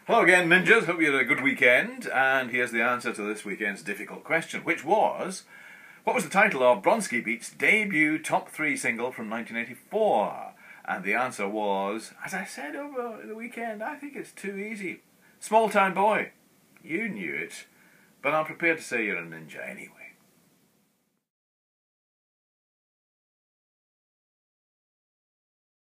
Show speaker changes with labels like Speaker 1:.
Speaker 1: Hello again, ninjas. Hope you had a good weekend. And here's the answer to this weekend's difficult question, which was, what was the title of Bronski Beat's debut top 3 single from 1984? And the answer was, as I said over the weekend, I think it's too easy. Small Town Boy. You knew it, but I'm prepared to say you're a ninja anyway.